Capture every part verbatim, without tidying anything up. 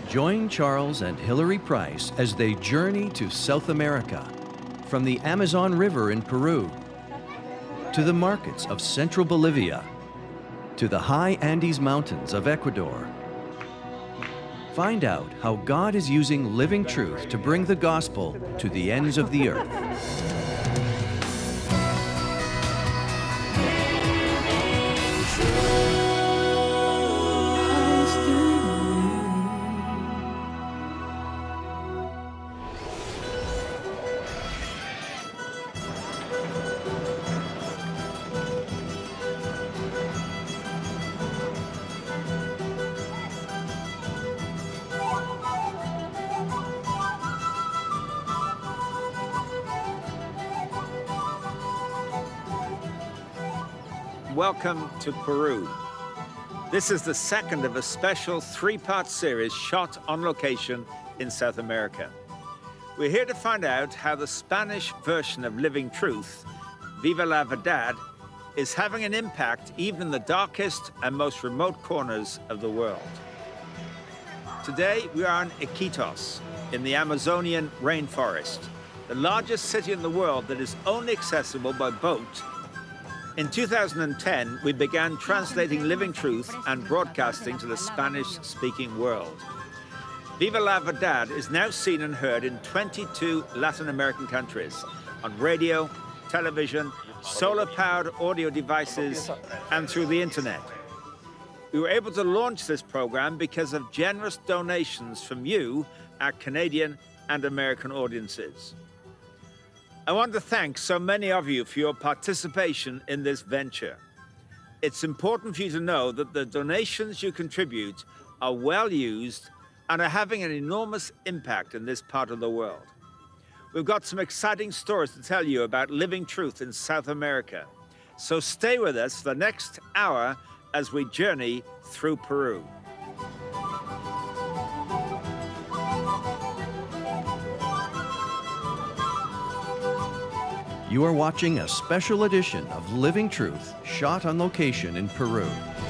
Join Charles and Hilary Price as they journey to South America, from the Amazon River in Peru, to the markets of central Bolivia, to the high Andes Mountains of Ecuador. Find out how God is using living truth to bring the gospel to the ends of the earth. Welcome to Peru. This is the second of a special three-part series shot on location in South America. We're here to find out how the Spanish version of Living Truth, Viva la Verdad, is having an impact even in the darkest and most remote corners of the world. Today, we are in Iquitos, in the Amazonian rainforest, the largest city in the world that is only accessible by boat. In two thousand ten, we began translating Living Truth and broadcasting to the Spanish-speaking world. Viva la Verdad is now seen and heard in twenty-two Latin American countries, on radio, television, solar-powered audio devices, and through the internet. We were able to launch this program because of generous donations from you, our Canadian and American audiences. I want to thank so many of you for your participation in this venture. It's important for you to know that the donations you contribute are well used and are having an enormous impact in this part of the world. We've got some exciting stories to tell you about Living Truth in South America. So stay with us for the next hour as we journey through Peru. You are watching a special edition of Living Truth, shot on location in Peru.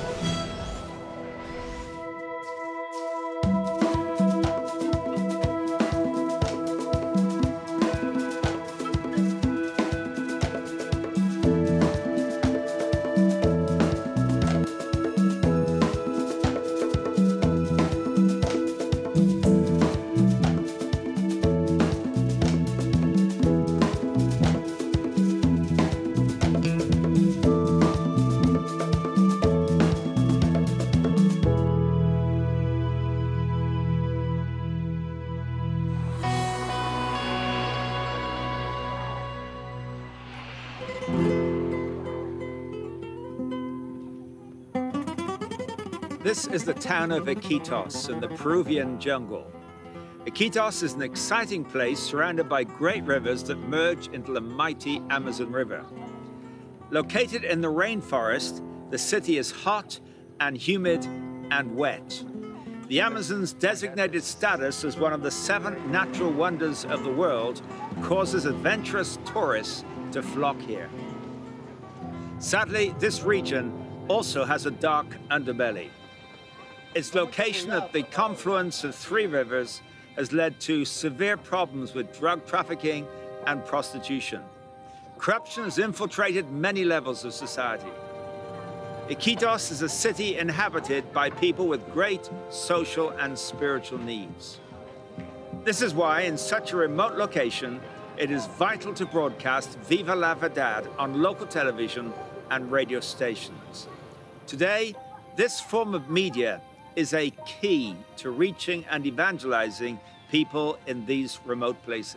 This is the town of Iquitos in the Peruvian jungle. Iquitos is an exciting place surrounded by great rivers that merge into the mighty Amazon River. Located in the rainforest, the city is hot and humid and wet. The Amazon's designated status as one of the seven natural wonders of the world causes adventurous tourists to flock here. Sadly, this region also has a dark underbelly. Its location at the confluence of three rivers has led to severe problems with drug trafficking and prostitution. Corruption has infiltrated many levels of society. Iquitos is a city inhabited by people with great social and spiritual needs. This is why, in such a remote location, it is vital to broadcast Viva la Verdad on local television and radio stations. Today, this form of media is a key to reaching and evangelizing people in these remote places.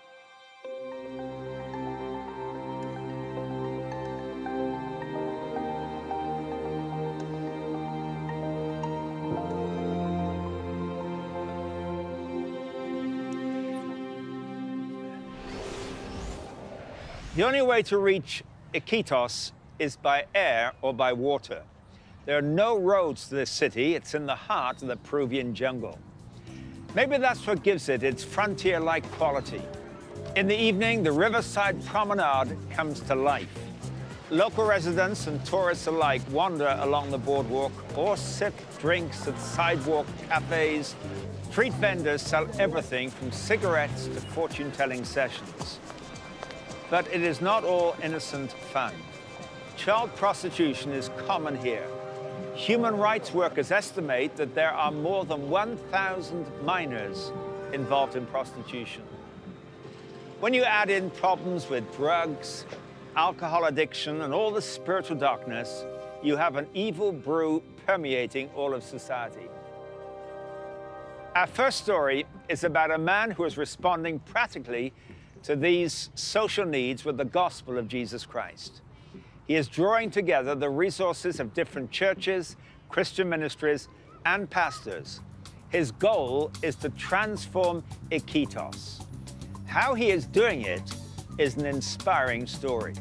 The only way to reach Iquitos is by air or by water. There are no roads to this city. It's in the heart of the Peruvian jungle. Maybe that's what gives it its frontier-like quality. In the evening, the riverside promenade comes to life. Local residents and tourists alike wander along the boardwalk or sip drinks at sidewalk cafes, Street vendors sell everything from cigarettes to fortune-telling sessions. But it is not all innocent fun. Child prostitution is common here. Human rights workers estimate that there are more than one thousand minors involved in prostitution. When you add in problems with drugs, alcohol addiction, and all the spiritual darkness, you have an evil brew permeating all of society. Our first story is about a man who is responding practically to these social needs with the gospel of Jesus Christ. He is drawing together the resources of different churches, Christian ministries, and pastors. His goal is to transform Iquitos. How he is doing it is an inspiring story.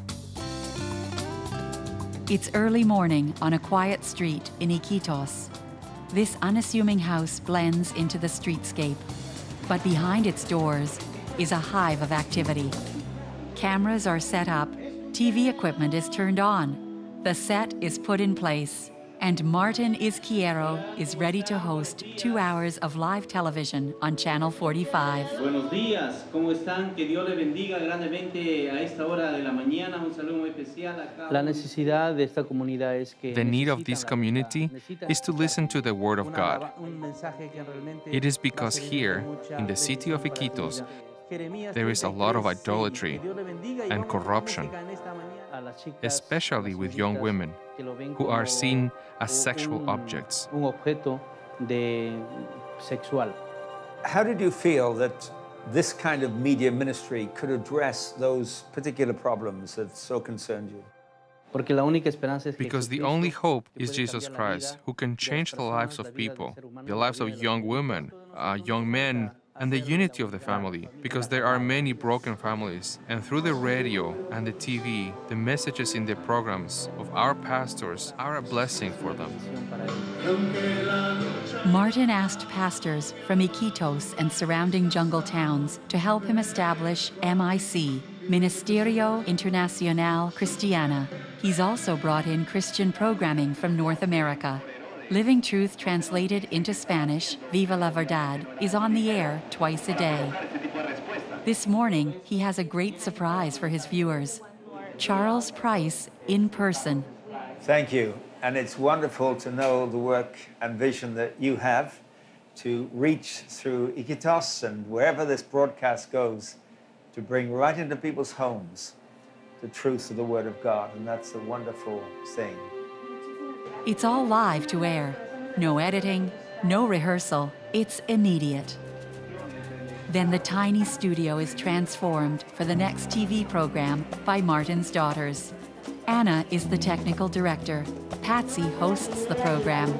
It's early morning on a quiet street in Iquitos. This unassuming house blends into the streetscape, but behind its doors is a hive of activity. Cameras are set up, T V equipment is turned on, the set is put in place, and Martin Izquierdo is ready to host two hours of live television on Channel forty-five. Buenos días, ¿cómo están? Que Dios les bendiga grandemente a esta hora de la mañana. Un saludo muy especial a cada La necesidad de esta comunidad es que The need of this community is to listen to the Word of God. It is because here, in the city of Iquitos, there is a lot of idolatry and corruption, especially with young women who are seen as sexual objects. Un objeto de sexual. How did you feel that this kind of media ministry could address those particular problems that so concerned you? Porque la única esperanza es Because the only hope is Jesus Christ, who can change the lives of people, the lives of young women, uh, young men, and the unity of the family, because there are many broken families. And through the radio and the T V, the messages in the programs of our pastors are a blessing for them. Martin asked pastors from Iquitos and surrounding jungle towns to help him establish M I C, Ministerio Internacional Cristiana. He's also brought in Christian programming from North America. Living Truth translated into Spanish, Viva la Verdad, is on the air twice a day. This morning, he has a great surprise for his viewers. Charles Price in person. Thank you. And it's wonderful to know the work and vision that you have to reach through Iquitos and wherever this broadcast goes, to bring right into people's homes the truth of the Word of God. And that's a wonderful thing. It's all live to air. No editing, no rehearsal. It's immediate. Then the tiny studio is transformed for the next T V program by Martin's daughters. Anna is the technical director. Patsy hosts the program.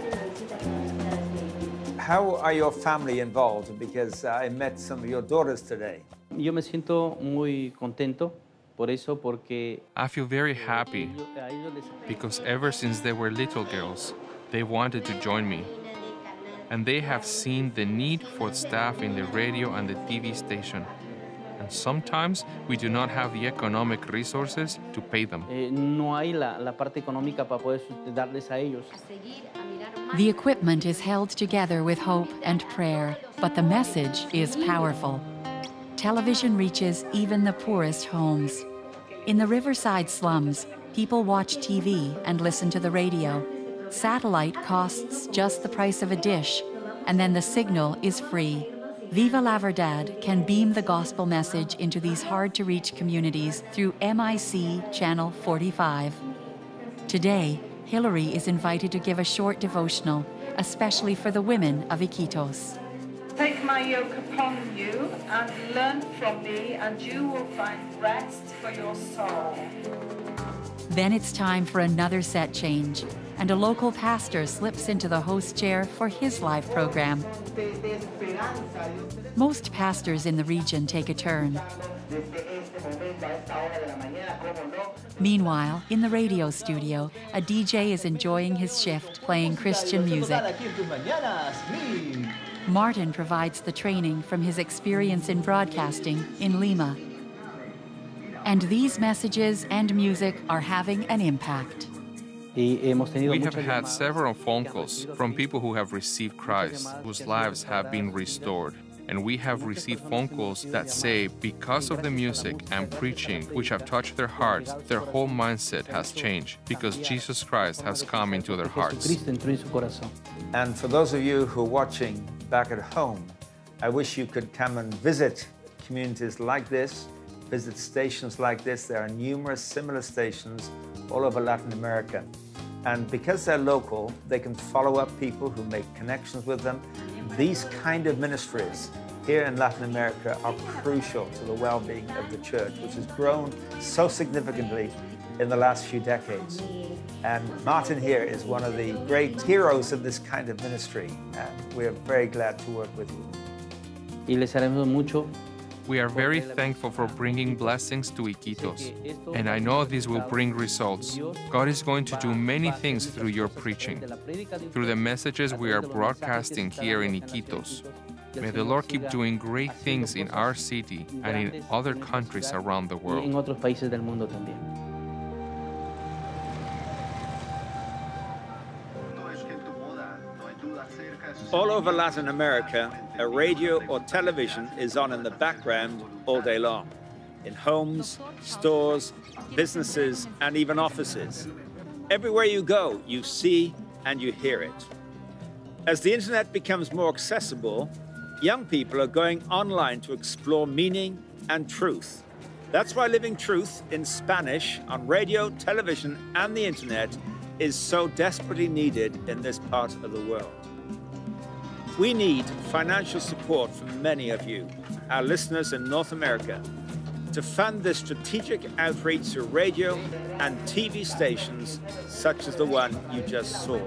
How are your family involved? Because I met some of your daughters today. Yo me siento muy contento por eso, porque I feel very happy because ever since they were little girls, they wanted to join me. And they have seen the need for staff in the radio and the T V station. And sometimes we do not have the economic resources to pay them. eh, no hay la, la parte económica para poder darles a ellos. The equipment is held together with hope and prayer, but the message is powerful. Television reaches even the poorest homes. In the Riverside slums, people watch T V and listen to the radio. Satellite costs just the price of a dish, and then the signal is free. Viva la Verdad can beam the gospel message into these hard-to-reach communities through M I C Channel forty-five. Today, Hillary is invited to give a short devotional, especially for the women of Iquitos. Take my yoke upon you and learn from me, and you will find rest for your soul. Then it's time for another set change, and a local pastor slips into the host chair for his live program. Most pastors in the region take a turn. Meanwhile, in the radio studio, a D J is enjoying his shift playing Christian music. Martin provides the training from his experience in broadcasting in Lima. And these messages and music are having an impact. We have had several phone calls from people who have received Christ, whose lives have been restored. And we have received phone calls that say because of the music and preaching which have touched their hearts, their whole mindset has changed because Jesus Christ has come into their hearts. And for those of you who are watching back at home, I wish you could come and visit communities like this, visit stations like this. There are numerous similar stations all over Latin America. And because they're local, they can follow up people who make connections with them. These kind of ministries here in Latin America are crucial to the well-being of the church, which has grown so significantly in the last few decades. And Martin here is one of the great heroes of this kind of ministry, and we're very glad to work with you. Y les haremos mucho. We are very thankful for bringing blessings to Iquitos, and I know this will bring results. God is going to do many things through your preaching, through the messages we are broadcasting here in Iquitos. May the Lord keep doing great things in our city and in other countries around the world. All over Latin America, a radio or television is on in the background all day long, in homes, stores, businesses, and even offices. Everywhere you go, you see and you hear it. As the internet becomes more accessible, young people are going online to explore meaning and truth. That's why Living Truth in Spanish on radio, television, and the internet is so desperately needed in this part of the world. We need financial support from many of you, our listeners in North America, to fund this strategic outreach through radio and T V stations such as the one you just saw.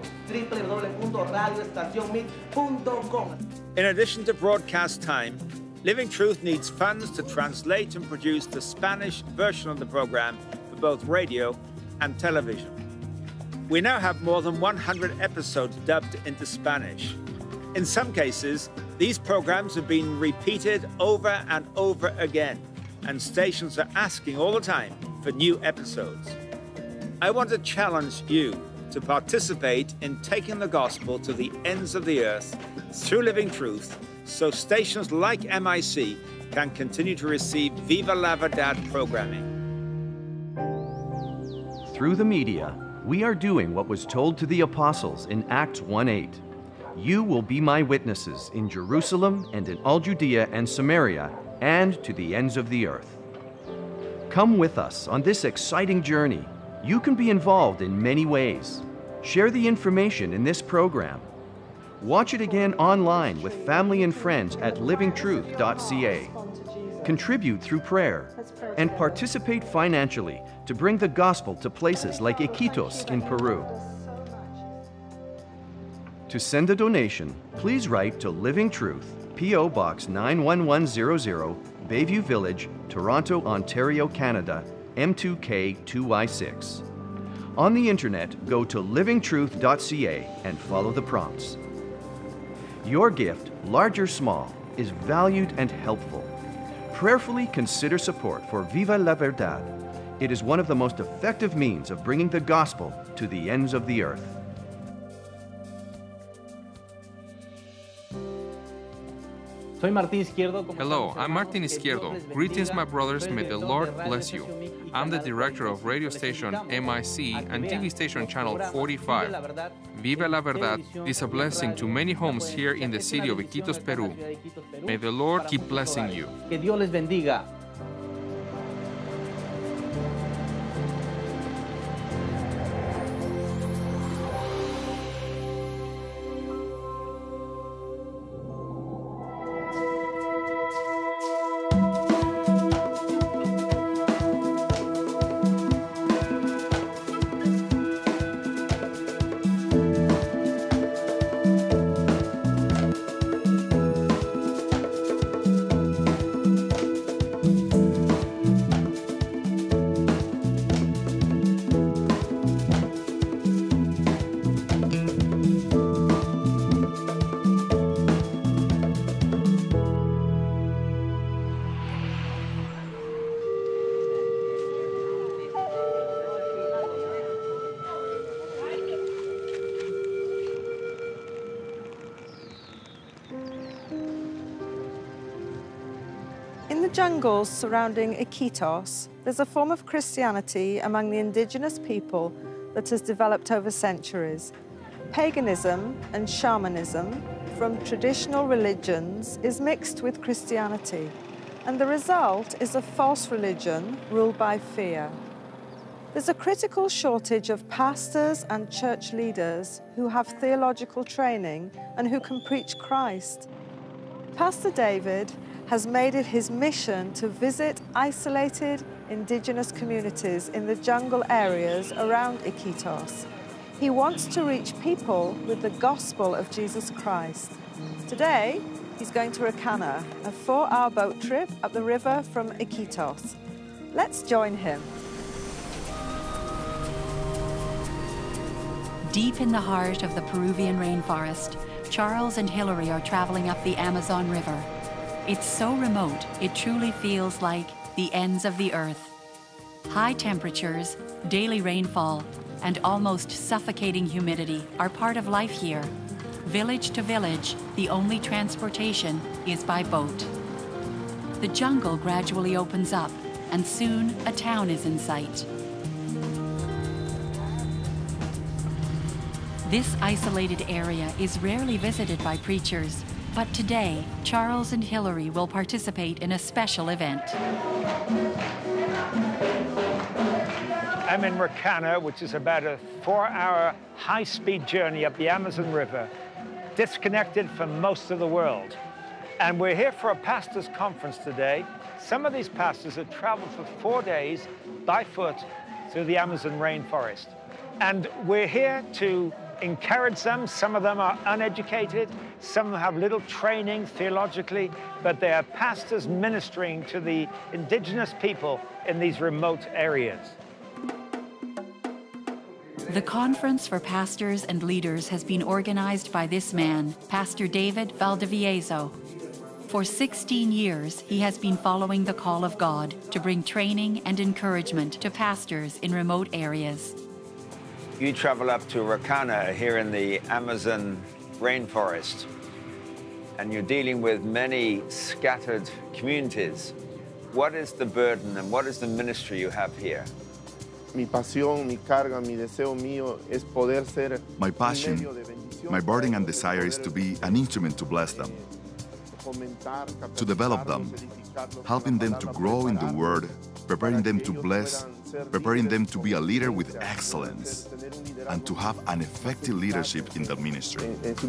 In addition to broadcast time, Living Truth needs funds to translate and produce the Spanish version of the program for both radio and television. We now have more than one hundred episodes dubbed into Spanish. In some cases, these programs have been repeated over and over again, and stations are asking all the time for new episodes. I want to challenge you to participate in taking the gospel to the ends of the earth through Living Truth, so stations like M I C can continue to receive Viva la Verdad programming. Through the media, we are doing what was told to the apostles in Acts one eight. You will be my witnesses in Jerusalem and in all Judea and Samaria and to the ends of the earth. Come with us on this exciting journey. You can be involved in many ways. Share the information in this program. Watch it again online with family and friends at living truth dot c a. Contribute through prayer and participate financially to bring the gospel to places like Iquitos in Peru. To send a donation, please write to Living Truth, P O Box nine one one zero zero, Bayview Village, Toronto, Ontario, Canada, M two K two Y six. On the internet, go to living truth dot c a and follow the prompts. Your gift, large or small, is valued and helpful. Prayerfully consider support for Viva la Verdad. It is one of the most effective means of bringing the gospel to the ends of the earth. Hello, I'm Martin Izquierdo. Greetings, my brothers. May the Lord bless you. I'm the director of radio station M I C and T V station channel forty-five. Viva la Verdad is a blessing to many homes here in the city of Iquitos, Peru. May the Lord keep blessing you. Que Dios les bendiga. the jungles surrounding Iquitos, there's a form of Christianity among the indigenous people that has developed over centuries. Paganism and shamanism from traditional religions is mixed with Christianity, and the result is a false religion ruled by fear. There's a critical shortage of pastors and church leaders who have theological training and who can preach Christ. Pastor David has made it his mission to visit isolated indigenous communities in the jungle areas around Iquitos. He wants to reach people with the gospel of Jesus Christ. Today, he's going to Racana, a four-hour boat trip up the river from Iquitos. Let's join him. Deep in the heart of the Peruvian rainforest, Charles and Hilary are traveling up the Amazon River. It's so remote, it truly feels like the ends of the earth. High temperatures, daily rainfall, and almost suffocating humidity are part of life here. Village to village, the only transportation is by boat. The jungle gradually opens up, and soon a town is in sight. This isolated area is rarely visited by preachers, but today, Charles and Hilary will participate in a special event. I'm in Racana, which is about a four-hour high-speed journey up the Amazon River, disconnected from most of the world. And we're here for a pastors' conference today. Some of these pastors have traveled for four days by foot through the Amazon rainforest. And we're here to encourage them. Some of them are uneducated, some of them have little training theologically, but they are pastors ministering to the indigenous people in these remote areas. The Conference for Pastors and Leaders has been organized by this man, Pastor David Valdivieso. For sixteen years, he has been following the call of God to bring training and encouragement to pastors in remote areas. You travel up to Racana here in the Amazon rainforest, and you're dealing with many scattered communities. What is the burden and what is the ministry you have here? Mi pasión, mi carga, mi deseo mío es poder ser My passion, my burden and desire is to be an instrument to bless them, to develop them, helping them to grow in the Word, preparing them to bless, preparing them to be a leader with excellence, and to have an effective leadership in the ministry.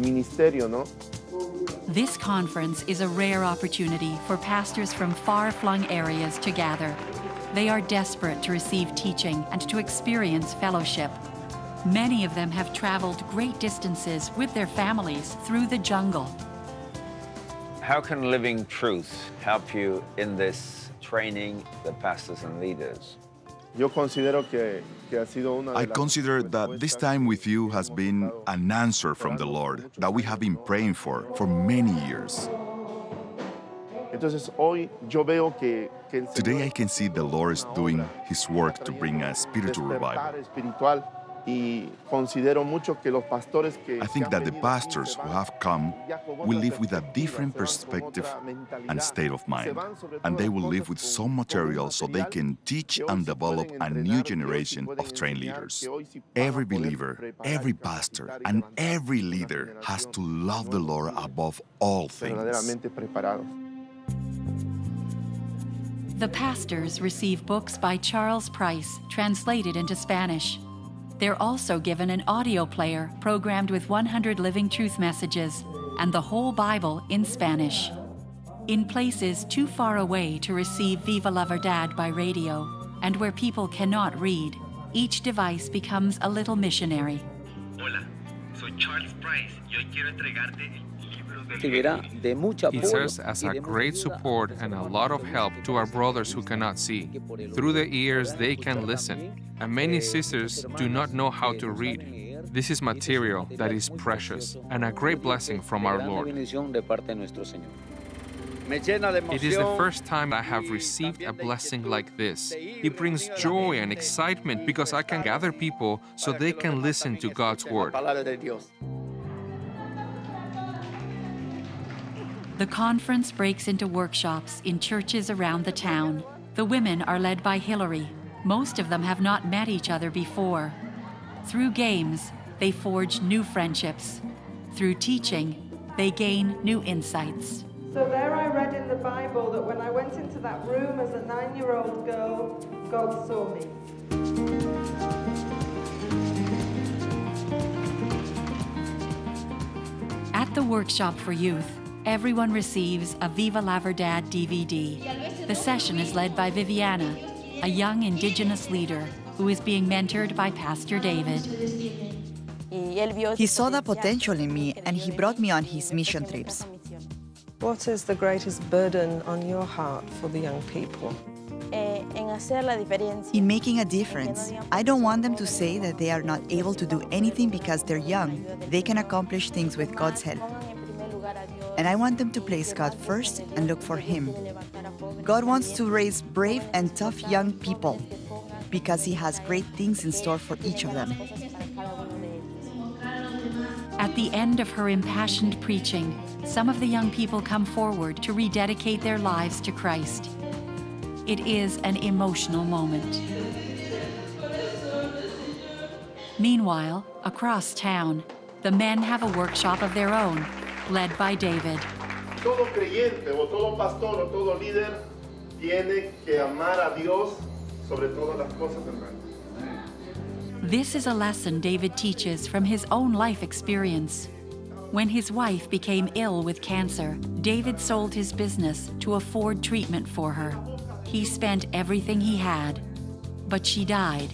This conference is a rare opportunity for pastors from far-flung areas to gather. They are desperate to receive teaching and to experience fellowship. Many of them have traveled great distances with their families through the jungle. How can living truth help you in this training the pastors and leaders? Yo considero que, que ha sido una de I las consider that this time with you has been an answer from the Lord that we have been praying for for many years. Entonces hoy yo veo que, que el Today I Señor can see the Lord is doing His work to bring a spiritual despertar revival. espiritual, y considero mucho que los pastores que I think que han that the venido aquí pastors se who van have come ya con will otra live with a perspectiva, different se van con perspective otra mentalidad, and state of se mind, van sobre and they todo will live entonces with con- some con un material so they material can teach que hoy and sí develop pueden a entrenar, new que hoy sí generation pueden of trained enseñar, leaders. que hoy sí van a Every poder believer, preparar every y pastor, capacitar y and levantar every una leader has generación to love the nuevos Lord líderes above all things. verdaderamente preparados. The pastors receive books by Charles Price, translated into Spanish. They're also given an audio player programmed with one hundred Living Truth messages and the whole Bible in Spanish. In places too far away to receive Viva la Verdad by radio, and where people cannot read, each device becomes a little missionary. Hola, soy Charles Price y hoy quiero entregarte el libro del He serves as a great support and a lot of help to our brothers who cannot see. Through the ears, they can listen, and many sisters do not know how to read. This is material that is precious and a great blessing from our Lord. It is the first time I have received a blessing like this. It brings joy and excitement because I can gather people so they can listen to God's Word. The conference breaks into workshops in churches around the town. The women are led by Hillary. Most of them have not met each other before. Through games, they forge new friendships. Through teaching, they gain new insights. So there I read in the Bible that when I went into that room as a nine-year-old girl, God saw me. At the workshop for youth, everyone receives a Viva La Verdad D V D. The session is led by Viviana, a young Indigenous leader who is being mentored by Pastor David. He saw the potential in me and he brought me on his mission trips. What is the greatest burden on your heart for the young people? In making a difference. I don't want them to say that they are not able to do anything because they're young. They can accomplish things with God's help. And I want them to place God first and look for Him. God wants to raise brave and tough young people because He has great things in store for each of them. At the end of her impassioned preaching, some of the young people come forward to rededicate their lives to Christ. It is an emotional moment. Meanwhile, across town, the men have a workshop of their own, led by David. Todo creyente o todo pastor o todo líder tiene que amar a Dios sobre todas las cosas, hermano. This is a lesson David teaches from his own life experience. When his wife became ill with cancer, David sold his business to afford treatment for her. He spent everything he had, but she died.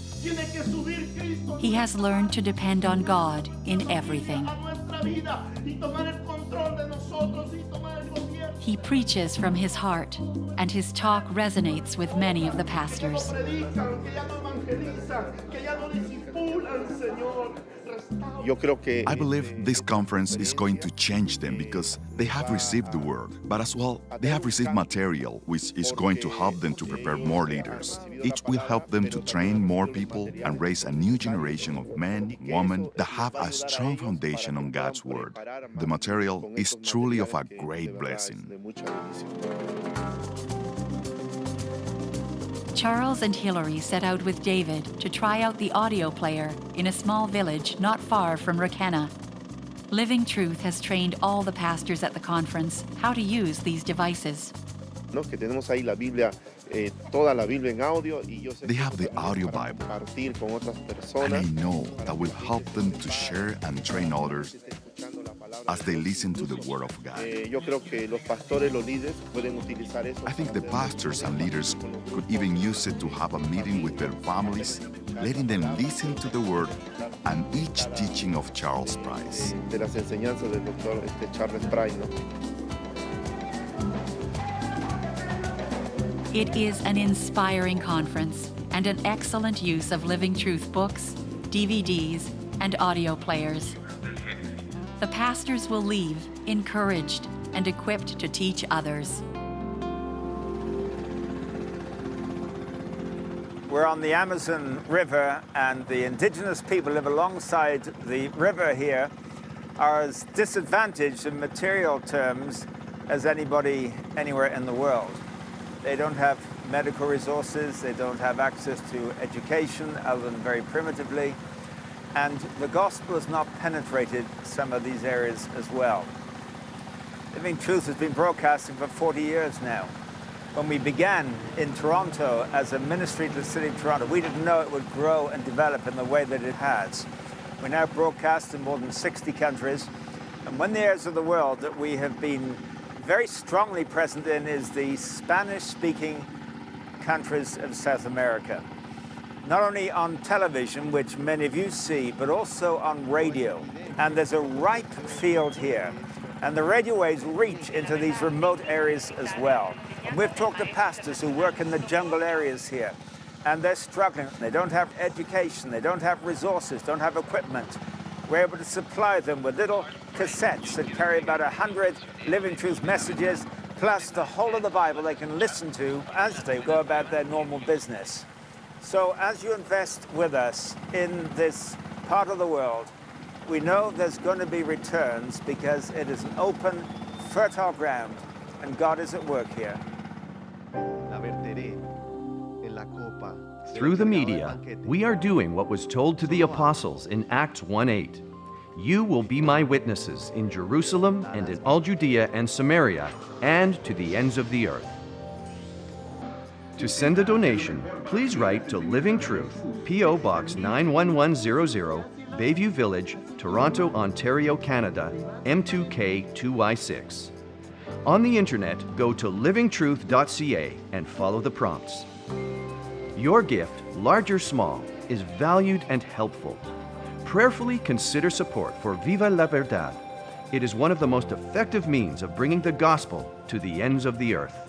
He has learned to depend on God in everything. He preaches from his heart, and his talk resonates with many of the pastors. I believe this conference is going to change them because they have received the word, but as well, they have received material which is going to help them to prepare more leaders. Each will help them to train more people and raise a new generation of men, women that have a strong foundation on God's word. The material is truly of a great blessing. Charles and Hillary set out with David to try out the audio player in a small village not far from Requena. Living Truth has trained all the pastors at the conference how to use these devices. No, que tenemos ahí la Biblia, eh, toda la Biblia en audio, y yo sé They have the audio Bible, con otras and I personas. know that will help them to share and train others as they listen to the Word of God. Eh, yo creo que los pastores, los líderes pueden utilizar eso. I think the pastors and leaders could even use it to have a meeting with their families, letting them listen to the Word and each teaching of Charles Price. De las enseñanzas del doctor este, Charles Price, ¿no? It is an inspiring conference and an excellent use of Living Truth books, D V Ds, and audio players. The pastors will leave encouraged and equipped to teach others. We're on the Amazon River, and the indigenous people live alongside the river here are as disadvantaged in material terms as anybody anywhere in the world. They don't have medical resources, they don't have access to education other than very primitively, and the gospel has not penetrated some of these areas as well. Living Truth has been broadcasting for forty years now. When we began in Toronto as a ministry to the city of Toronto, we didn't know it would grow and develop in the way that it has. We now broadcast in more than sixty countries, and one of the areas of the world that we have been very strongly present in is the Spanish-speaking countries of South America. Not only on television, which many of you see, but also on radio. And there's a ripe field here. And the radio waves reach into these remote areas as well. And we've talked to pastors who work in the jungle areas here, and they're struggling. They don't have education, they don't have resources, don't have equipment. We're able to supply them with little cassettes that carry about a hundred Living Truth messages, plus the whole of the Bible they can listen to as they go about their normal business. So as you invest with us in this part of the world, we know there's going to be returns because it is an open, fertile ground, and God is at work here. Through the media, we are doing what was told to the apostles in Acts one eight. You will be my witnesses in Jerusalem and in all Judea and Samaria and to the ends of the earth. To send a donation, please write to Living Truth, P O Box nine one one zero zero, Bayview Village, Toronto, Ontario, Canada, M two K two Y six. On the internet, go to living truth dot c a and follow the prompts. Your gift, large or small, is valued and helpful. Prayerfully consider support for Viva la Verdad. It is one of the most effective means of bringing the gospel to the ends of the earth.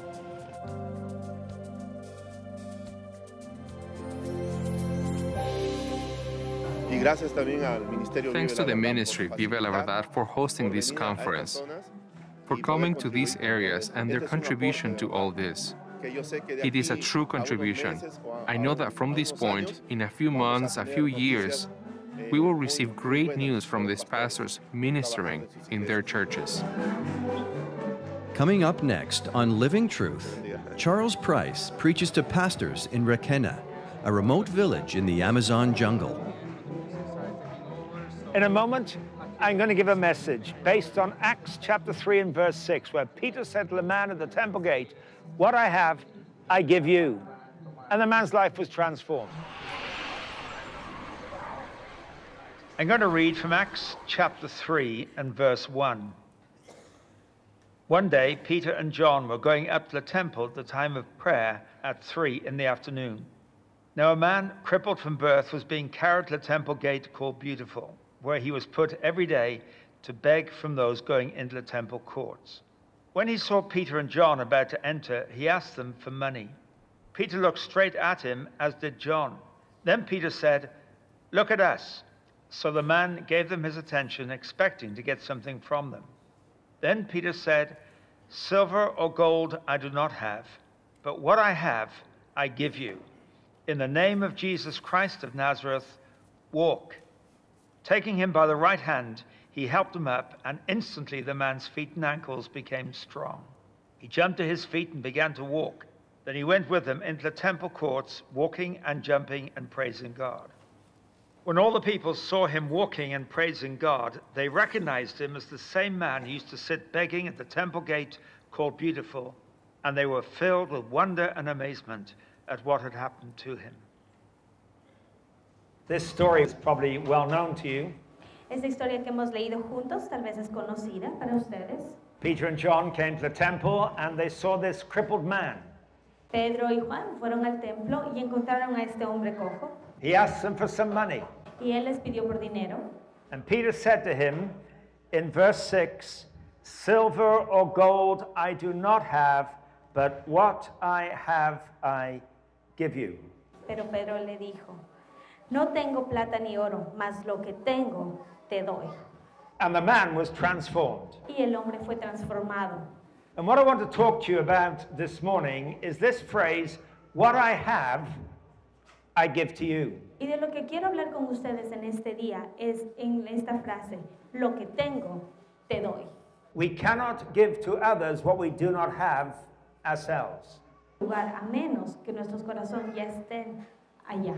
Thanks to the ministry Viva la Verdad for hosting this conference, for coming to these areas and their contribution to all this. It is a true contribution. I know that from this point, in a few months, a few years, we will receive great news from these pastors ministering in their churches. Coming up next on Living Truth, Charles Price preaches to pastors in Requena, a remote village in the Amazon jungle. In a moment, I'm going to give a message based on Acts chapter three and verse six, where Peter said to the man at the temple gate, "What I have, I give you." And the man's life was transformed. I'm going to read from Acts chapter three and verse one. One day, Peter and John were going up to the temple at the time of prayer at three in the afternoon. Now a man crippled from birth was being carried to the temple gate called Beautiful, where he was put every day to beg from those going into the temple courts. When he saw Peter and John about to enter, he asked them for money. Peter looked straight at him, as did John. Then Peter said, "Look at us." So the man gave them his attention, expecting to get something from them. Then Peter said, "Silver or gold I do not have, but what I have I give you. In the name of Jesus Christ of Nazareth, walk." Taking him by the right hand, he helped him up, and instantly the man's feet and ankles became strong. He jumped to his feet and began to walk. Then he went with them into the temple courts, walking and jumping and praising God. When all the people saw him walking and praising God, they recognized him as the same man who used to sit begging at the temple gate called Beautiful, and they were filled with wonder and amazement at what had happened to him. This story is probably well known to you. Esta historia que hemos leído juntos tal vez es conocida para ustedes. Peter and John came to the temple and they saw this crippled man. Pedro y Juan fueron al templo y encontraron a este hombre cojo. He asked them for some money. Y él les pidió por dinero. And Peter said to him in verse six, "Silver or gold I do not have, but what I have I give you." Pero Pedro le dijo, "No tengo plata ni oro, mas lo que tengo te doy." And the man was transformed. Y el hombre fue transformado. And what I want to talk to you about this morning is this phrase, "What I have, I give to you." Y de lo que quiero hablar con ustedes en este día es en esta frase, "Lo que tengo, te doy." We cannot give to others what we do not have ourselves. Lugar a menos que nuestros corazones ya estén allá.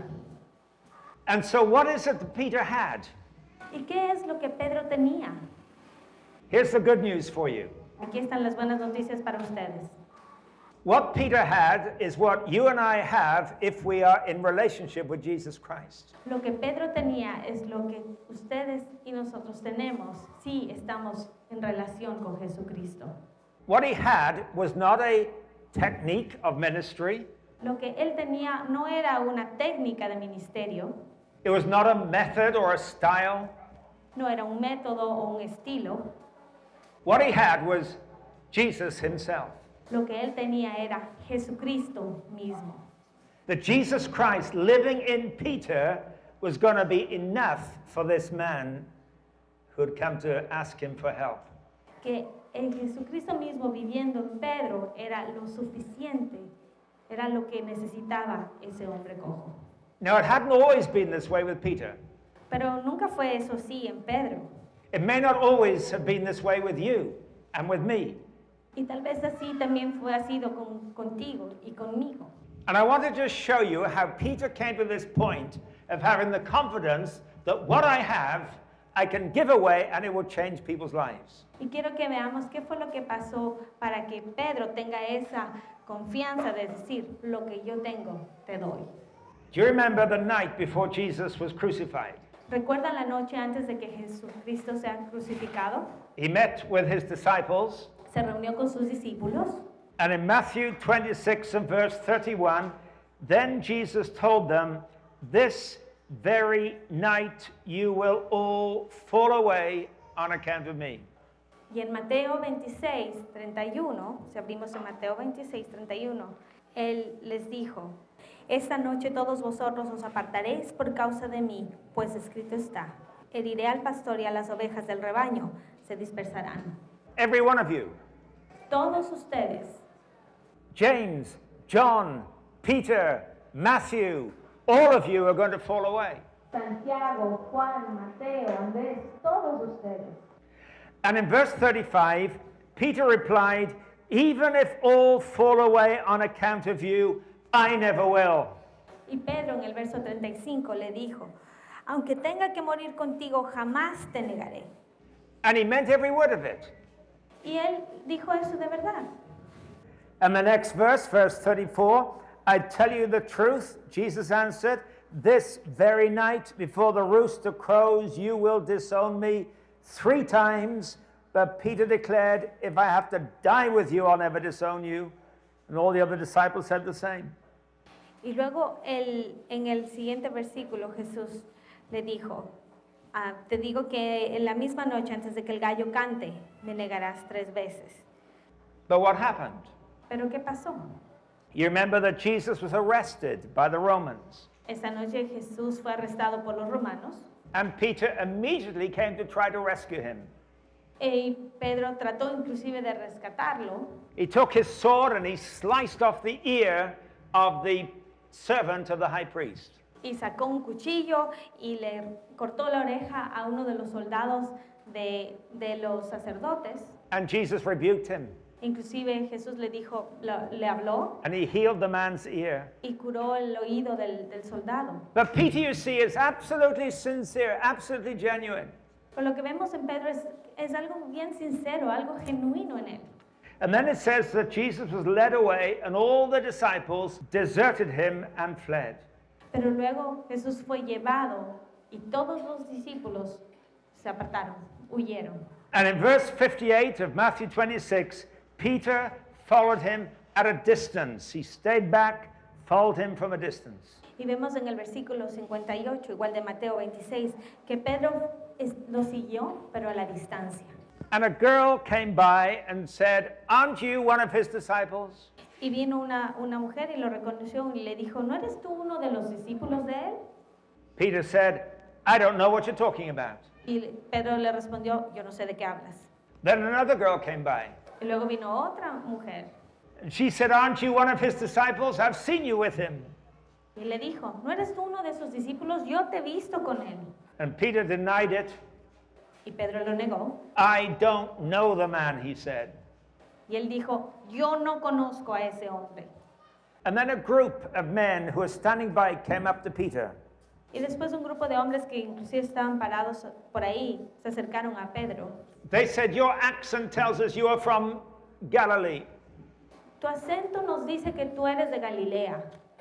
And so what is it that Peter had? ¿Y qué es lo que Pedro tenía? Here's the good news for you. Aquí están las buenas noticias para ustedes. What Peter had is what you and I have if we are in relationship with Jesus Christ. Lo que Pedro tenía es lo que ustedes y nosotros tenemos si estamos en relación con Jesucristo. What he had was not a technique of ministry. Lo que él tenía no era una técnica de ministerio. It was not a method or a style. No era un método o un estilo. What he had was Jesus himself. Lo que él tenía era Jesucristo mismo. That Jesus Christ living in Peter was going to be enough for this man who had come to ask him for help. Que el Jesucristo mismo viviendo en Pedro era lo suficiente, era lo que necesitaba ese hombre cojo. Now it hadn't always been this way with Peter. Pero nunca fue eso así en Pedro. It may not always have been this way with you. and with me. Y tal vez así también fue así con, contigo y conmigo. And I want to just show you how Peter came to this point of having the confidence that what I have, I can give away and it will change people's lives. Y quiero que veamos qué fue lo que pasó para que Pedro tenga esa confianza de decir, lo que yo tengo, te doy. Do you remember the night before Jesus was crucified? ¿Recuerdan la noche antes de que Jesucristo sea crucificado? He met with his disciples. Se reunió con sus discípulos. And in Matthew twenty-six and verse thirty-one, then Jesus told them, this very night you will all fall away on account of me. Y en Mateo veintiséis, treinta y uno, si abrimos en Mateo veintiséis, treinta y uno, él les dijo, esta noche todos vosotros os apartaréis por causa de mí, pues escrito está, heriré al pastor y a las ovejas del rebaño se dispersarán. Every one of you. Todos ustedes. James, John, Peter, Matthew, all of you are going to fall away. Santiago, Juan, Mateo, Andrés, todos ustedes. And in verse thirty-five, Peter replied, even if all fall away on account of you, I never will. Y Pedro en el verso treinta y cinco le dijo, aunque tenga que morir contigo, jamás te negaré. And he meant every word of it. Y él dijo eso de verdad. And the next verse, verse thirty-four, I tell you the truth, Jesus answered, this very night before the rooster crows, you will disown me three times. But Peter declared, if I have to die with you, I'll never disown you. And all the other disciples said the same. Y luego el, en el siguiente versículo Jesús le dijo, ah, te digo que en la misma noche antes de que el gallo cante, me negarás tres veces. But what happened? ¿Pero qué pasó? You remember that Jesus was arrested by the Romans. Esa noche Jesús fue arrestado por los romanos. And Peter immediately came to try to rescue him. Y Pedro trató inclusive de rescatarlo. He took his sword and he sliced off the ear of the servant of the high priest. Y sacó un cuchillo y le cortó la oreja a uno de los soldados de, de los sacerdotes. And Jesus rebuked him. Inclusive Jesús le dijo, lo, le habló. And he healed the man's ear. Y curó el oído del, del soldado. But Peter, you see, is absolutely sincere, absolutely genuine. Pero lo que vemos en Pedro es, es algo bien sincero, algo genuino en él. And then it says that Jesus was led away and all the disciples deserted him and fled. Pero luego Jesús fue llevado y todos los discípulos se apartaron, huyeron. And in verse fifty-eight of Matthew twenty-six, Peter followed him at a distance. He stayed back, followed him from a distance. Y vemos en el versículo cincuenta y ocho, igual de Mateo veintiséis, que Pedro es, lo siguió, pero a la distancia. And a girl came by and said, aren't you one of his disciples? Y vino una, una mujer y lo reconoció y le dijo, ¿no eres tú uno de los discípulos de él? Peter said, I don't know what you're talking about. Y Pedro le respondió, yo no sé de qué hablas. Then another girl came by. Y luego vino otra mujer. And she said, aren't you one of his disciples? I've seen you with him. Y le dijo, ¿no eres tú uno de sus discípulos? Yo te he visto con él. And Peter denied it. Y Pedro lo negó. I don't know the man, he said. Y él dijo, yo no conozco a ese hombre. And then a group of men who were standing by came up to Peter. Y después un grupo de hombres que inclusive estaban parados por ahí se acercaron a Pedro. They said, your accent tells us you are from Galilee. Tu acento nos dice que tú eres de Galilea.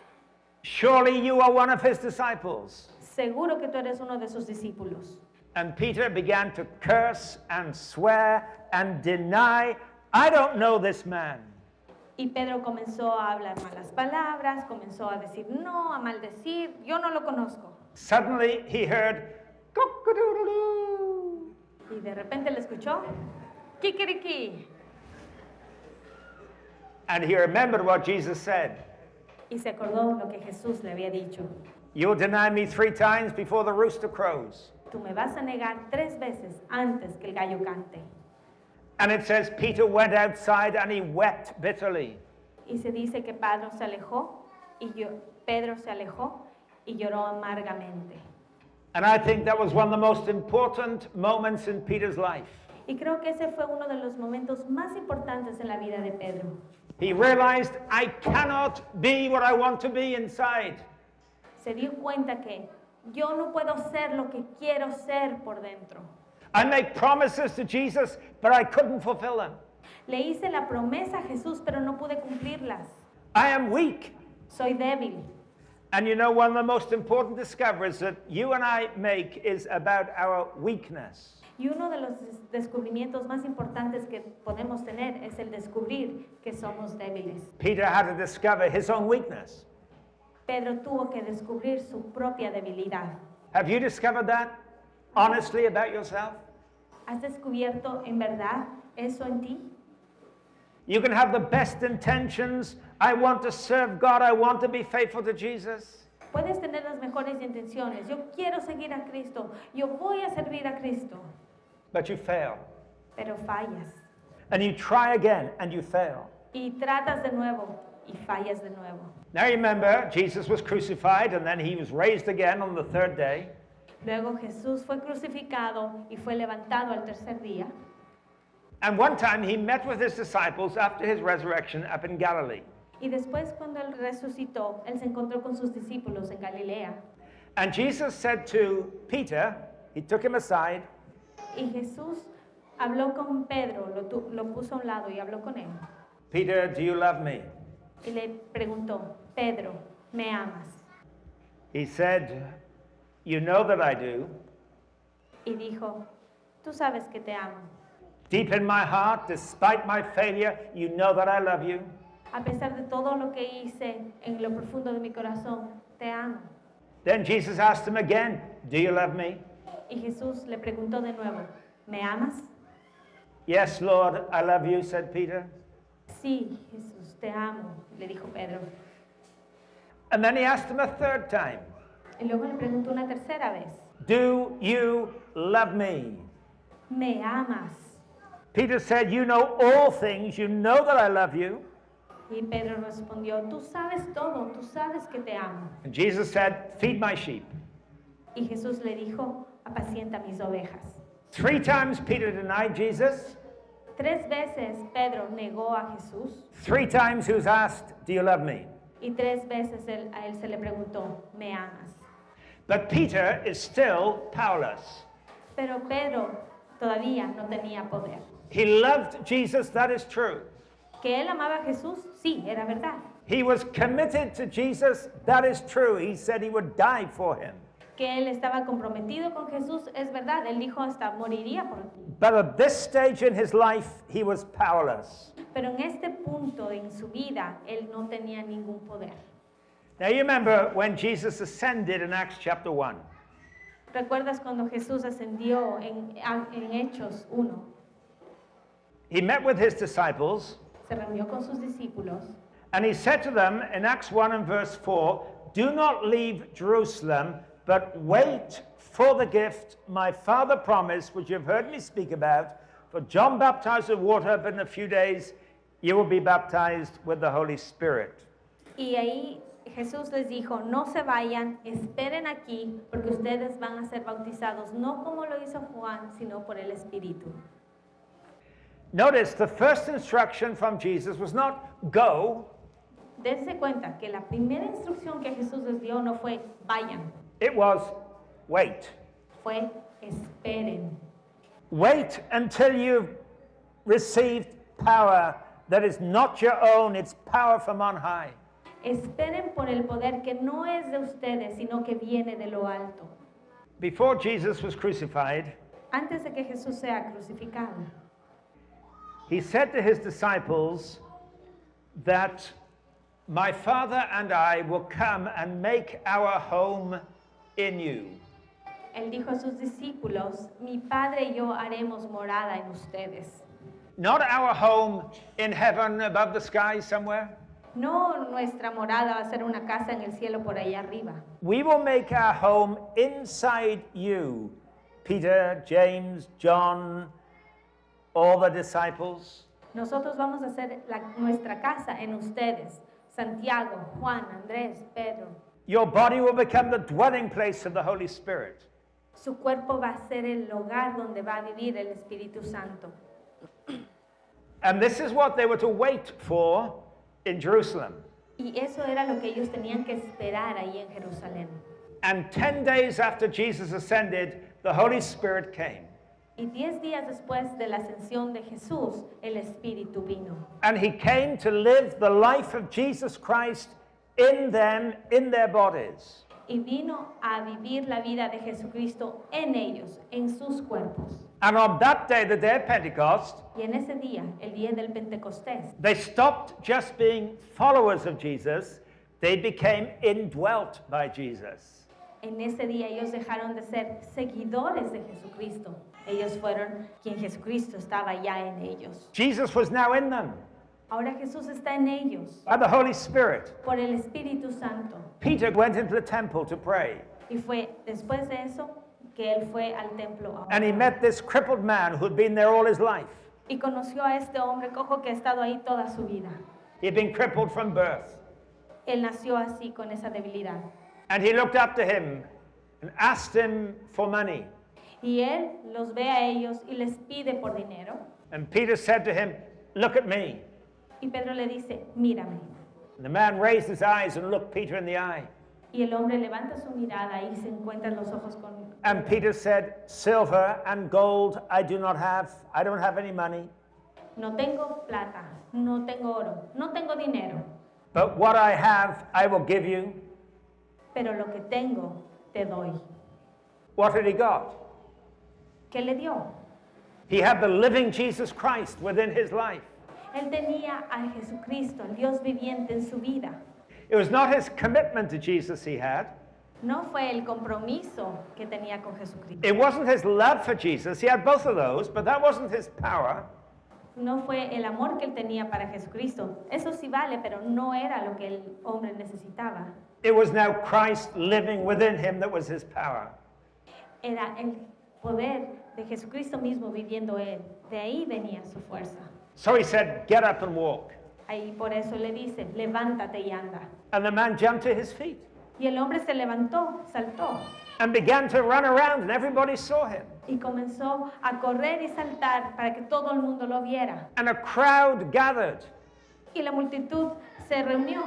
Surely you are one of his disciples. Seguro que tú eres uno de sus discípulos. And Peter began to curse and swear and deny, I don't know this man. Y Pedro comenzó a hablar malas palabras, comenzó a decir no, a maldecir, yo no lo conozco. Suddenly he heard, cock-a-doodle-doo. Y de repente le escuchó, kikiriki. And he remembered what Jesus said. Y se acordó lo que Jesús le había dicho. You'll deny me three times before the rooster crows. Tú me vas a negar tres veces antes que el gallo cante. And it says Peter went outside and he wept bitterly. Y se dice que Pedro se alejó y yo, Pedro se alejó y lloró amargamente. And I think that was one of the most important moments in Peter's life. Y creo que ese fue uno de los momentos más importantes en la vida de Pedro. He realized, I cannot be what I want to be inside. Se dio cuenta que yo no puedo ser lo que quiero ser por dentro. I make promises to Jesus, but I couldn't fulfill them. Le hice la promesa a Jesús, pero no pude cumplirlas. I am weak. Soy débil. And you know, one of the most important discoveries that you and I make is about our weakness. Y uno de los descubrimientos más importantes que podemos tener es el descubrir que somos débiles. Peter had to discover his own weakness. Pedro tuvo que descubrir su propia debilidad. Have you discovered that honestly about yourself? ¿Has descubierto en verdad eso en ti? You can have the best intentions. I want to serve God. I want to be faithful to Jesus. Puedes tener las mejores intenciones. Yo quiero seguir a Cristo. Yo voy a servir a Cristo. But you fail. Pero fallas. And you try again and you fail. Y tratas de nuevo y fallas de nuevo. Now remember, Jesus was crucified and then he was raised again on the third day. Luego Jesús fue crucificado y fue levantado al tercer día. And one time he met with his disciples after his resurrection up in Galilee. Y después cuando él resucitó, él se encontró con sus discípulos en Galilea. And Jesus said to Peter, he took him aside. Y Jesús habló con Pedro, lo, tu, lo puso a un lado y habló con él. Peter, do you love me? Y le preguntó, Pedro, ¿me amas? He said, you know that I do. Y dijo, tú sabes que te amo. Deep in my heart, despite my failure, you know that I love you. A pesar de todo lo que hice en lo profundo de mi corazón, te amo. Then Jesus asked him again, do you love me? Y Jesús le preguntó de nuevo, ¿me amas? Yes, Lord, I love you, said Peter. Sí, Jesús, te amo, le dijo Pedro. And then he asked him a third time. Y luego le preguntó una tercera vez. Do you love me? ¿Me amas? Peter said, you know all things, you know that I love you. Y Pedro respondió, tú sabes todo, tú sabes que te amo. And Jesus said, feed my sheep. Y Jesús le dijo, apacienta mis ovejas. Three times Peter denied Jesus. Tres veces Pedro negó a Jesús. Three times he was asked, do you love me? Y tres veces él, a él se le preguntó, ¿me amas? But Peter is still powerless. Pero Pedro todavía no tenía poder. He loved Jesus, that is true. Que él amaba a Jesús, sí, era verdad. He was committed to Jesus, that is true. He said he would die for him. Que él estaba comprometido con Jesús, es verdad. Él dijo hasta moriría por ti. But at this stage in his life, he was powerless. Pero en este punto en su vida, él no tenía ningún poder. Now you remember when Jesus ascended in Acts chapter one. ¿Recuerdas cuando Jesús ascendió en, en Hechos uno? He met with his disciples. Se reunió con sus discípulos. And he said to them in Acts one and verse four, do not leave Jerusalem, but wait for the gift my Father promised, which you've heard me speak about. For John baptized with water, but in a few days you will be baptized with the Holy Spirit. Y ahí Jesús les dijo, no se vayan, esperen aquí, porque ustedes van a ser bautizados, no como lo hizo Juan, sino por el Espíritu. Notice the first instruction from Jesus was not go. Dense cuenta que la primera instrucción que Jesús les dio no fue vayan. It was wait. Fue esperen. Wait until you've received power that is not your own, it's power from on high. Esperen por el poder que no es de ustedes, sino que viene de lo alto. Before Jesus was crucified, antes de que Jesús sea crucificado, he said to his disciples that my Father and I will come and make our home in you. Él dijo a sus discípulos, mi Padre y yo haremos morada en ustedes. Not our home in heaven above the sky somewhere. No, nuestra morada va a ser una casa en el cielo por allá arriba. We will make our home inside you, Peter, James, John, all the disciples. Nosotros vamos a hacer la, nuestra casa en ustedes, Santiago, Juan, Andrés, Pedro. Your body will become the dwelling place of the Holy Spirit. Su cuerpo va a ser el hogar donde va a vivir el Espíritu Santo. And this is what they were to wait for in Jerusalem. Y eso era lo que ellos tenían que esperar ahí en Jerusalén. And ten days after Jesus ascended, the Holy Spirit came. Y diez días después de la ascensión de Jesús, el Espíritu vino. And he came to live the life of Jesus Christ in them, in their bodies. Y vino a vivir la vida de Jesucristo en ellos, en sus cuerpos. And on that day, the day of Pentecost, Y en ese día, el día del Pentecostés, they stopped just being followers of Jesus, they became indwelt by Jesus. en ese día ellos dejaron de ser seguidores de Jesucristo. Ellos fueron quien Jesucristo estaba ya en ellos. Jesus was now in them Ahora Jesús está en ellos by the Holy Spirit. por el Espíritu Santo. Peter went into the temple to pray, Y fue después de eso que él fue al templo a and he orar. met this crippled man who had been there all his life. Y conoció a este hombre cojo que ha estado ahí toda su vida. He had been crippled from birth. Él nació así con esa debilidad. And he looked up to him and asked him for money. Y él los ve a ellos y les pide por dinero. And Peter said to him, "Look at me." Y Pedro le dice, mírame. And the man raised his eyes and looked Peter in the eye. Y el hombre levanta su mirada y se encuentra en los ojos con... And Peter said, "Silver and gold I do not have. I don't have any money. No tengo plata, no tengo oro, no tengo dinero, But what I have I will give you." pero lo que tengo te doy. What had he got? ¿Qué le dio? He had the living Jesus Christ within his life. Él tenía a Jesucristo, el Dios viviente en su vida. It was not his commitment to Jesus he had. No fue el compromiso que tenía con Jesucristo. It wasn't his love for Jesus. He had both of those, but that wasn't his power. No fue el amor que él tenía para Jesucristo. Eso sí vale, pero no era lo que el hombre necesitaba. It was now Christ living within him that was his power. Era el poder de Jesucristo mismo viviendo él. De ahí venía su fuerza. So he said, "Get up and walk." Ahí por eso le dice, levántate y anda. And the man jumped to his feet Y el hombre se levantó, saltó and began to run around, and everybody saw him. y comenzó a correr y saltar para que todo el mundo lo viera. And a crowd gathered. Y la multitud se reunió.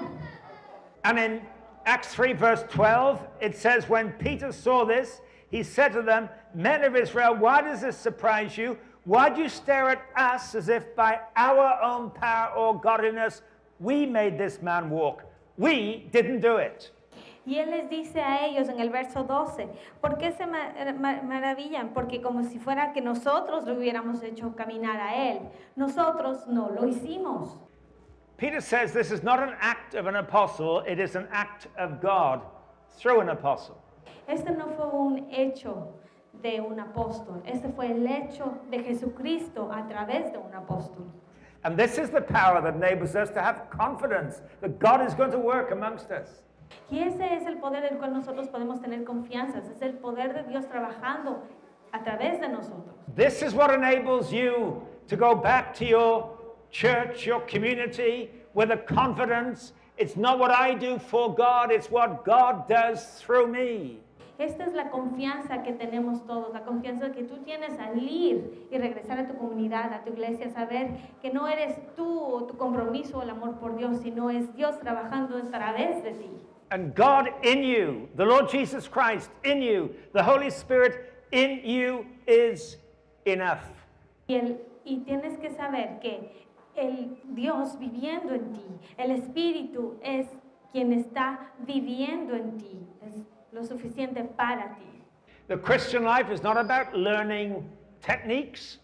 And in Acts three, verse twelve, it says, "When Peter saw this, he said to them, 'Men of Israel, why does this surprise you? Why do you stare at us as if by our own power or godliness we made this man walk? We didn't do it.'" Y él les dice a ellos en el verso doce, ¿por qué se ma- ma- maravillan? Porque como si fuera que nosotros lo hubiéramos hecho caminar a él. Nosotros no lo hicimos. Peter says this is not an act of an apostle, it is an act of God through an apostle. Este no fue un hecho de un apóstol. Este fue el hecho de Jesucristo a través de un apóstol. And this is the power that enables us to have confidence that God is going to work amongst us. Y ese es el poder del cual nosotros podemos tener confianza. Es el poder de Dios trabajando a través de nosotros. This is what enables you to go back to your church, your community, with a confidence. It's not what I do for God, it's what God does through me. Esta es la confianza que tenemos todos, la confianza que tú tienes al ir y regresar a tu comunidad, a tu iglesia, saber que no eres tú o tu compromiso o el amor por Dios, sino es Dios trabajando a través de ti. And God in you, the Lord Jesus Christ in you, the Holy Spirit in you is enough. Y, el, y tienes que saber que el Dios viviendo en ti, el Espíritu es quien está viviendo en ti, es lo suficiente para ti. The Christian life is not about learning techniques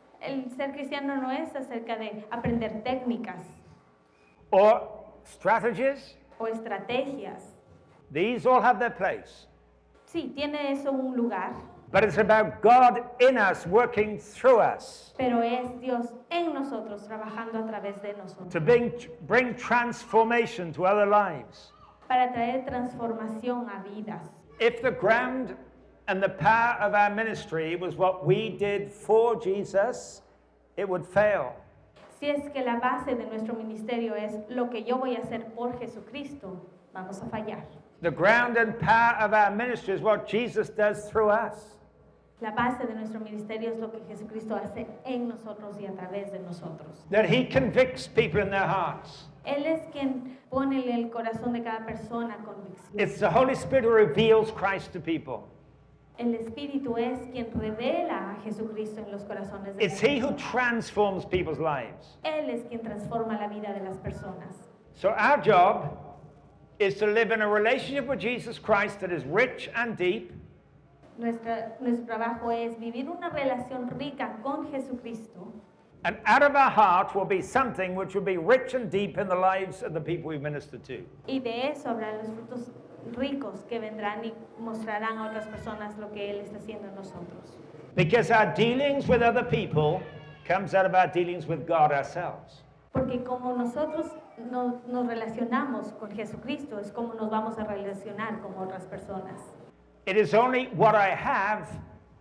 El ser cristiano no es acerca de aprender técnicas or strategies. o estrategias. These all have their place. Sí, tiene eso un lugar, But it's about God in us, working through us, pero es Dios en nosotros, trabajando a través de nosotros, to bring, bring transformation to other lives. para traer transformación a vidas. If the ground and the power of our ministry was what we did for Jesus, it would fail. Si es que la base de nuestro ministerio es lo que yo voy a hacer por Jesucristo, vamos a fallar. The ground and power of our ministry is what Jesus does through us. La base de nuestro ministerio es lo que Jesucristo hace en nosotros y a través de nosotros. That he convicts people in their hearts. Él es quien pone en el corazón de cada persona convicción. It's the Holy Spirit who reveals Christ to people. El Espíritu es quien revela a Jesucristo en los corazones de It's he who transforms people's lives. Él es quien transforma la vida de las personas. So our job is to live in a relationship with Jesus Christ that is rich and deep. Nuestra, nuestro trabajo es vivir una relación rica con Jesucristo. And out of our heart will be something which will be rich and deep in the lives of the people we minister to. Y de eso habrá los frutos ricos que vendrán y mostrarán a otras personas lo que Él está haciendo en nosotros. Because our dealings with other people comes out of our dealings with God ourselves. Porque como nosotros no, nos relacionamos con Jesucristo, es como nos vamos a relacionar con otras personas. It is only what I have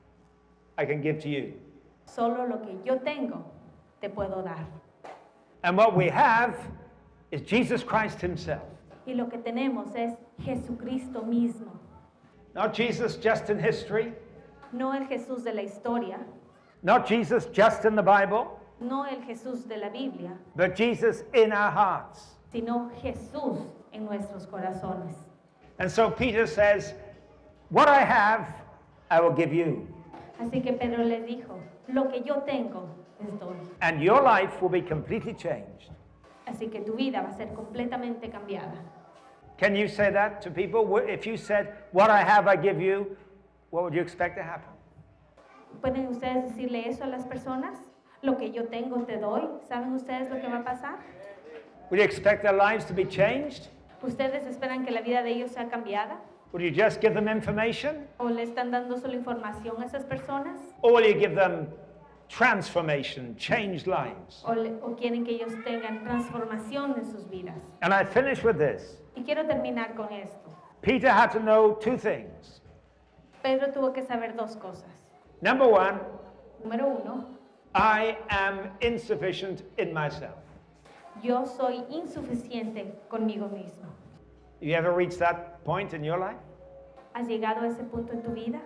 I can give to you. Solo lo que yo tengo te puedo dar. And what we have is Jesus Christ himself. Y lo que tenemos es Jesucristo mismo. Not Jesus just in history. No el Jesús de la historia. Not Jesus just in the Bible. No el Jesús de la Biblia. But Jesus in our hearts. Sino Jesús en nuestros corazones. And so Peter says, what I have, I will give you. Así que Pedro les dijo, lo que yo tengo, les doy. And your life will be completely changed. Así que tu vida va a ser completamente cambiada. Can you say that to people? If you said, what I have, I give you, what would you expect to happen? ¿Pueden ustedes decirle eso a las personas? Lo que yo tengo te doy. ¿Saben ustedes lo que va a pasar? Would you expect their lives to be changed? ¿Ustedes esperan que la vida de ellos sea cambiada? Would you just give them information? ¿O le están dando solo información a esas personas? Or will you give them transformation, changed lives? ¿O, le, o quieren que ellos tengan transformación en sus vidas? And I finish with this. Y quiero terminar con esto. Peter had to know two things. Pedro tuvo que saber dos cosas. Number one, Número uno, I am insufficient in myself. yo soy insuficiente conmigo mismo. You ever reached that point in your life? ¿Has llegado a ese punto en tu vida?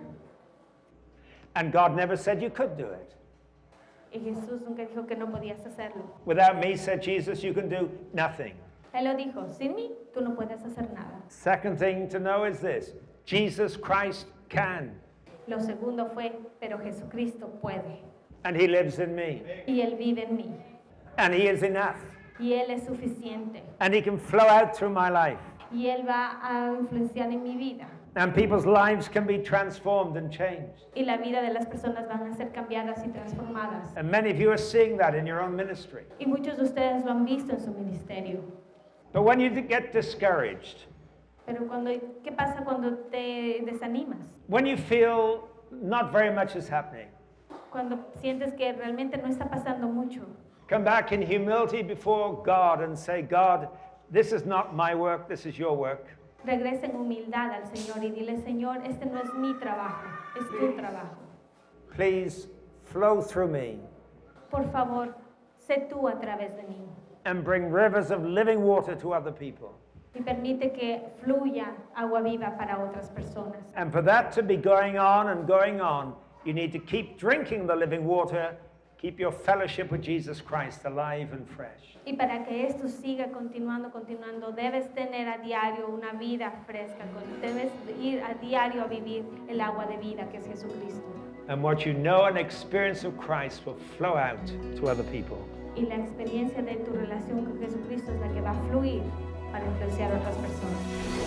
And God never said you could do it. Y Jesús nunca dijo que no podías hacerlo. Without me, said Jesus, you can do nothing. Él lo dijo, sin mí tú no puedes hacer nada. Second thing to know is this, Jesus Christ can. Lo segundo fue, pero Jesucristo puede. And he lives in me. Y Él vive en mí. And he is enough. Y Él es suficiente. And he can flow out through my life. Y Él va a influenciar en mi vida. And people's lives can be transformed and changed. Y la vida de las personas van a ser cambiadas y transformadas. And many of you are seeing that in your own ministry. Y muchos de ustedes lo han visto en su ministerio. But when you get discouraged, Pero cuando, ¿qué pasa cuando te desanimas? when you feel not very much is happening, Cuando sientes que realmente no está pasando mucho. come back in humility before God and say, God, this is not my work, this is your work. Regresa en humildad al Señor y dile, Señor, este no es mi trabajo, es tu trabajo. Please flow through me Por favor, sé tú a través de mí. and bring rivers of living water to other people. Y permite que fluya agua viva para otras personas. And for that to be going on and going on, you need to keep drinking the living water, keep your fellowship with Jesus Christ alive and fresh. Y para que esto siga continuando, continuando, debes tener a diario una vida fresca. Debes ir a diario a vivir el agua de vida que es Jesucristo. And what you know and experience of Christ will flow out to other people. Y la experiencia de tu relación con Jesucristo es la que va a fluir para influenciar a otras personas.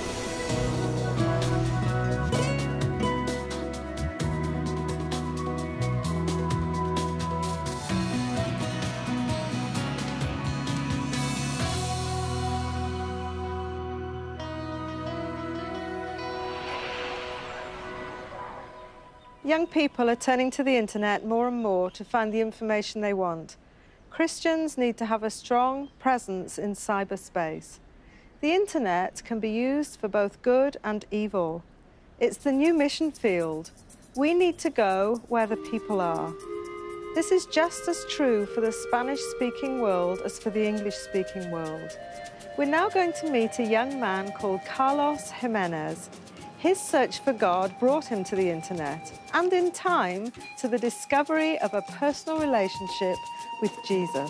Young people are turning to the internet more and more to find the information they want. Christians need to have a strong presence in cyberspace. The internet can be used for both good and evil. It's the new mission field. We need to go where the people are. This is just as true for the Spanish-speaking world as for the English-speaking world. We're now going to meet a young man called Carlos Jimenez. His search for God brought him to the internet, and in time, to the discovery of a personal relationship with Jesus.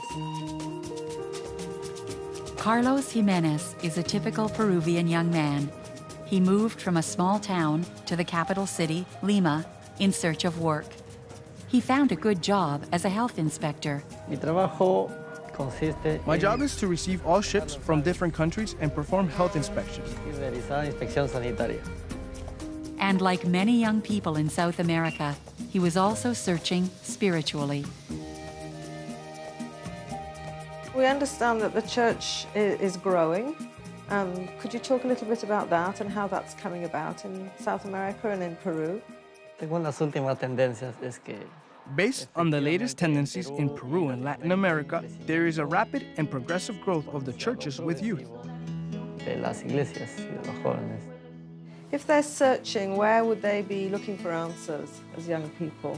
Carlos Jimenez is a typical Peruvian young man. He moved from a small town to the capital city, Lima, in search of work. He found a good job as a health inspector. My job is to receive all ships from different countries and perform health inspections. And like many young people in South America, he was also searching spiritually. We understand that the church is growing. Um, could you talk a little bit about that and how that's coming about in South America and in Peru? Based on the latest tendencies in Peru and Latin America, there is a rapid and progressive growth of the churches with youth. If they're searching, where would they be looking for answers as young people?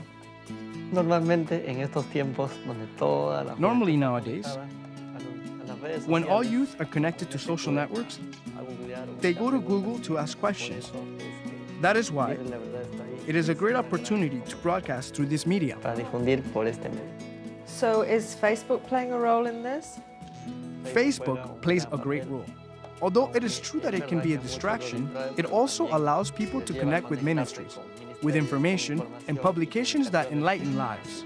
Normally nowadays, when all youth are connected to social networks, they go to Google to ask questions. That is why it is a great opportunity to broadcast through this media. So is Facebook playing a role in this? Facebook plays a great role. Although it is true that it can be a distraction, it also allows people to connect with ministries, with information and publications that enlighten lives.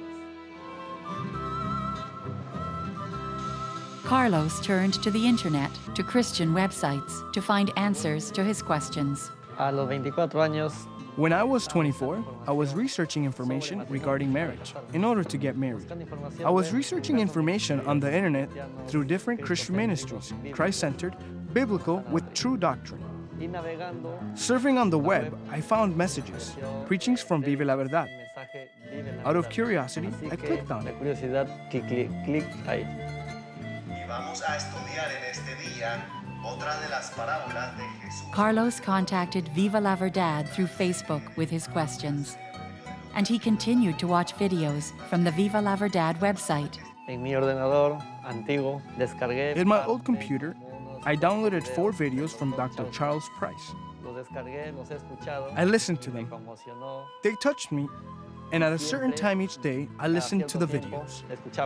Carlos turned to the internet, to Christian websites, to find answers to his questions. When I was twenty-four, I was researching information regarding marriage in order to get married. I was researching information on the internet through different Christian ministries, Christ-centered, biblical with true doctrine. Surfing on the web, I found messages, preachings from Vive la Verdad. Out of curiosity, I clicked on it. Carlos contacted Viva la Verdad through Facebook with his questions. And he continued to watch videos from the Viva la Verdad website. In my old computer, I downloaded four videos from Doctor Charles Price. I listened to them. They touched me, and at a certain time each day, I listened to the videos.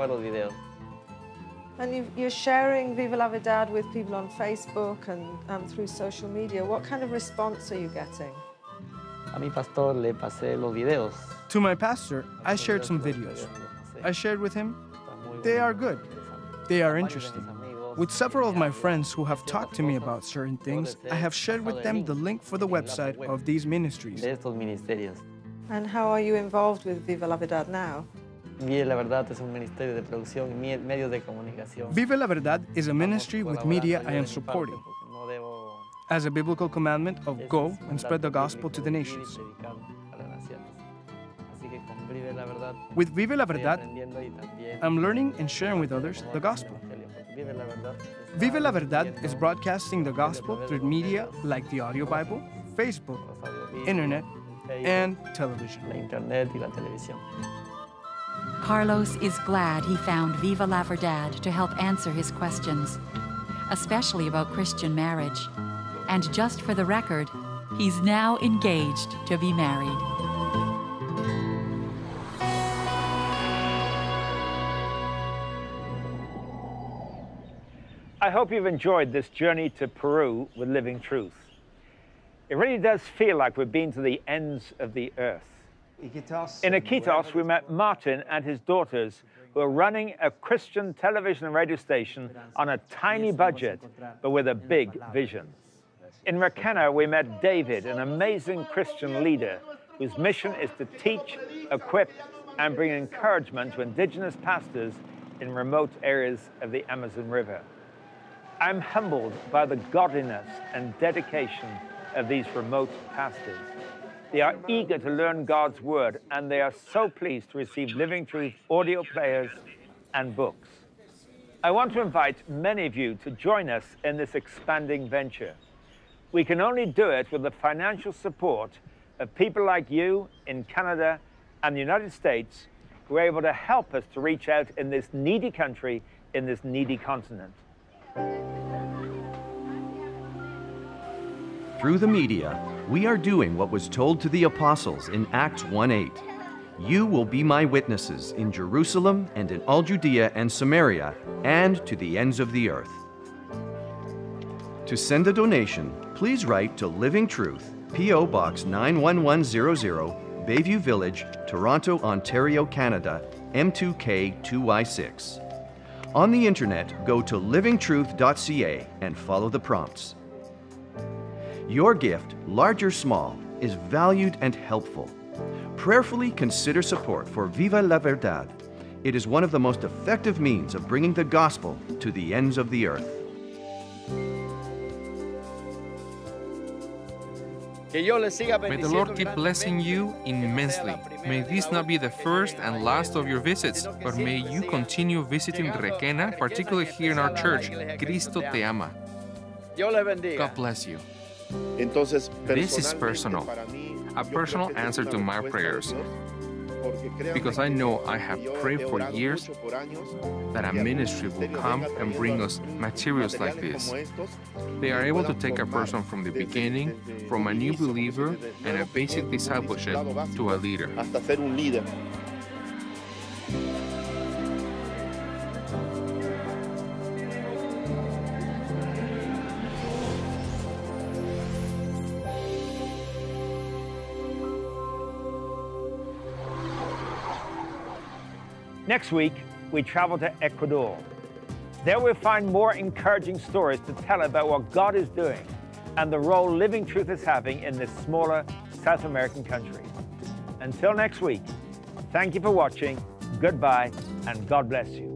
And you're sharing Viva la Verdad with people on Facebook and um, through social media. What kind of response are you getting? To my pastor, I shared some videos. I shared with him. They are good. They are interesting. With several of my friends who have talked to me about certain things, I have shared with them the link for the website of these ministries. And how are you involved with Viva la Verdad now? Vive la Verdad is a ministry with media I am supporting. As a biblical commandment of go and spread the gospel to the nations. With Vive la Verdad, I'm learning and sharing with others the gospel. Vive la Verdad is broadcasting the gospel through media like the Audio Bible, Facebook, internet, and television. Carlos is glad he found Viva la Verdad to help answer his questions, especially about Christian marriage. And just for the record, he's now engaged to be married. I hope you've enjoyed this journey to Peru with Living Truth. It really does feel like we've been to the ends of the earth. In Iquitos, we met Martin and his daughters, who are running a Christian television and radio station on a tiny budget, but with a big vision. In Requena, we met David, an amazing Christian leader, whose mission is to teach, equip, and bring encouragement to indigenous pastors in remote areas of the Amazon River. I'm humbled by the godliness and dedication of these remote pastors. They are eager to learn God's word, and they are so pleased to receive Living Truth audio players and books. I want to invite many of you to join us in this expanding venture. We can only do it with the financial support of people like you in Canada and the United States who are able to help us to reach out in this needy country, in this needy continent. Through the media, we are doing what was told to the apostles in Acts one eight. You will be my witnesses in Jerusalem and in all Judea and Samaria and to the ends of the earth. To send a donation, please write to Living Truth, P O Box nine one one zero zero, Bayview Village, Toronto, Ontario, Canada, M two K two Y six. On the internet, go to living truth dot c a and follow the prompts. Your gift, large or small, is valued and helpful. Prayerfully consider support for Viva la Verdad. It is one of the most effective means of bringing the gospel to the ends of the earth. May the Lord keep blessing you immensely. May this not be the first and last of your visits, but may you continue visiting Requena, particularly here in our church, Cristo Te Ama. God bless you. This is personal, a personal answer to my prayers, because I know I have prayed for years that a ministry will come and bring us materials like this. They are able to take a person from the beginning, from a new believer and a basic discipleship, to a leader. Next week, we travel to Ecuador. There we'll find more encouraging stories to tell about what God is doing and the role Living Truth is having in this smaller South American country. Until next week, thank you for watching, goodbye, and God bless you.